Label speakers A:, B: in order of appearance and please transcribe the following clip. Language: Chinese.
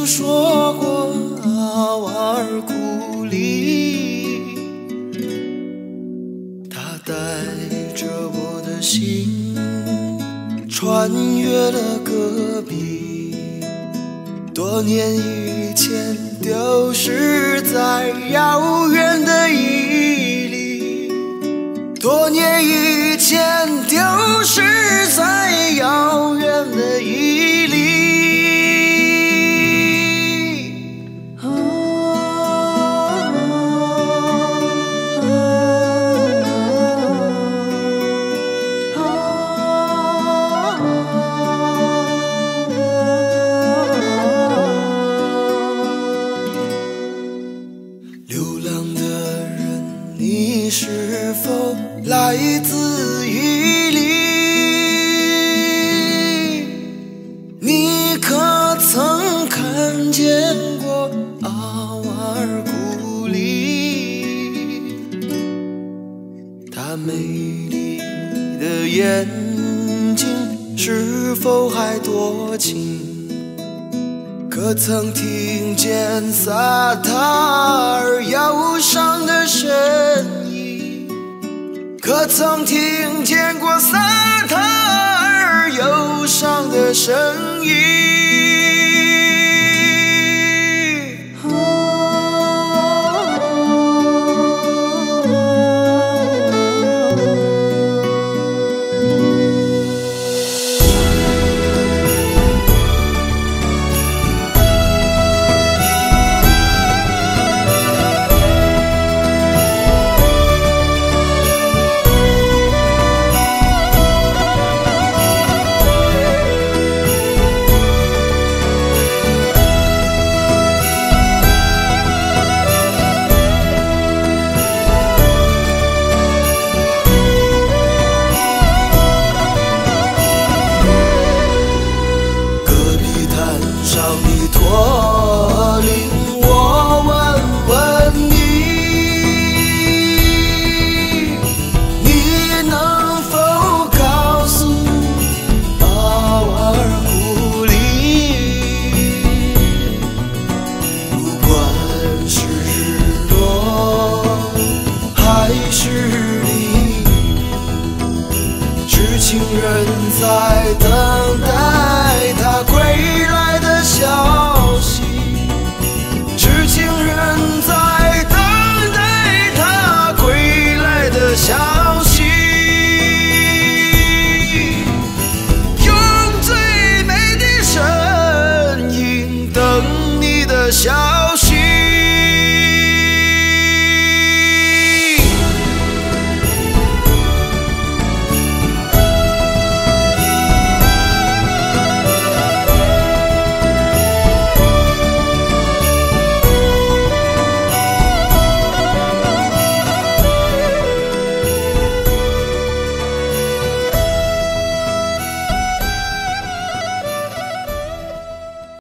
A: 听说过阿瓦尔古里，它带着我的心穿越了戈壁，多年以前丢失在遥远的伊犁，多年以前丢失在遥远的伊犁。流浪的人，你是否来自伊犁？你可曾看见过阿瓦尔古里？它美丽的眼睛是否还多情？可曾听见萨塔尔忧伤的声音？可曾听见过萨塔尔忧伤的声音？你驼铃，我问问你，你能否告诉阿瓦尔古里？不管是日落还是你，知情人在等待他归来的消息，知情人在等待他归来的消息，用最美的声音等你的消息。